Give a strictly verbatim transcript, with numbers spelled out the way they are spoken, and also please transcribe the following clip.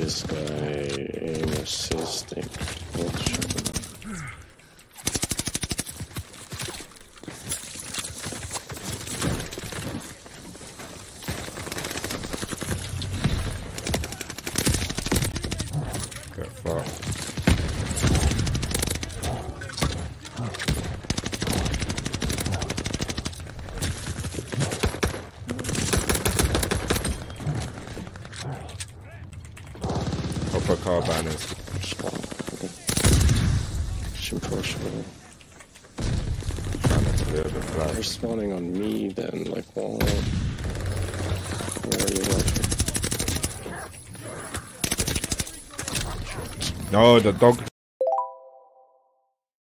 this guy aim assisting? Get fucked. Upper car banners. Should push me. Trying to clear the flag. They're spawning on me then, like what? Where are you watching? No, the dog.